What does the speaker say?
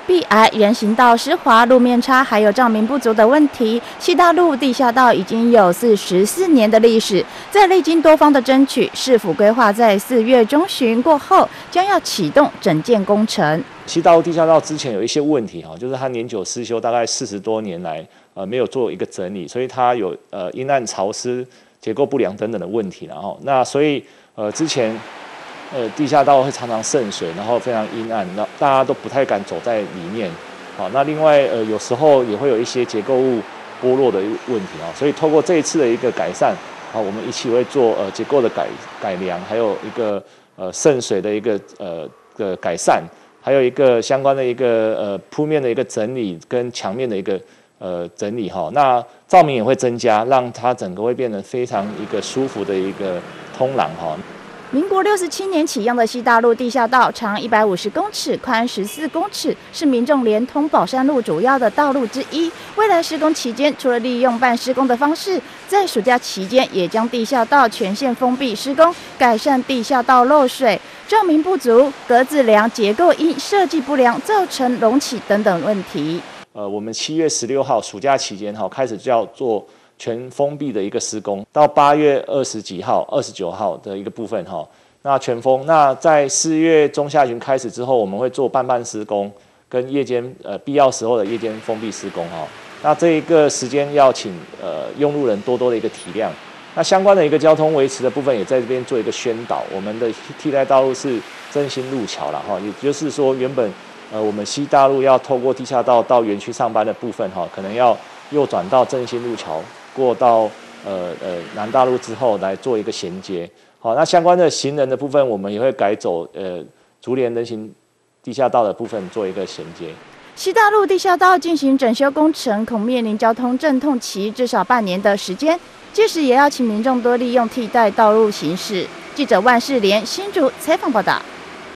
壁癌、人行道湿滑、路面差，还有照明不足的问题，西大路地下道已经有44年的历史。在历经多方的争取，市府规划在4月中旬过后，将要启动整建工程。 西大路地下道之前有一些问题哈，就是它年久失修，大概40多年来没有做一个整理，所以它有阴暗潮湿、结构不良等等的问题，然后那所以之前。地下道会常常渗水，然后非常阴暗，那大家都不太敢走在里面。好，那另外有时候也会有一些结构物剥落的问题啊，所以透过这一次的一个改善，好，我们一起会做结构的改良，还有一个渗水的一个改善，还有一个相关的一个铺面的一个整理跟墙面的一个整理哈。那照明也会增加，让它整个会变得非常一个舒服的一个通廊哈。 民国67年启用的西大路地下道，长150公尺，宽14公尺，是民众连通宝山路主要的道路之一。未来施工期间，除了利用办施工的方式，在暑假期间也将地下道全线封闭施工，改善地下道漏水、照明不足、格子梁结构因设计不良造成隆起等等问题。 我们7月16号暑假期间开始就要做全封闭的一个施工，到8月20几号、29号的一个部分那全封。那在4月中下旬开始之后，我们会做半施工跟夜间必要时候的夜间封闭施工那这一个时间要请用路人多多的一个体谅。那相关的一个交通维持的部分也在这边做一个宣导。我们的替代道路是振兴路桥啦也就是说原本我们西大路要透过地下道到园区上班的部分可能要右转到振兴路桥。过到南大路之后来做一个衔接，好，那相关的行人的部分，我们也会改走竹联人行地下道的部分做一个衔接。 西大路地下道进行整修工程，恐面临交通阵痛期至少半年的时间，届时也要请民众多利用替代道路行驶。记者万世莲新竹采访报道。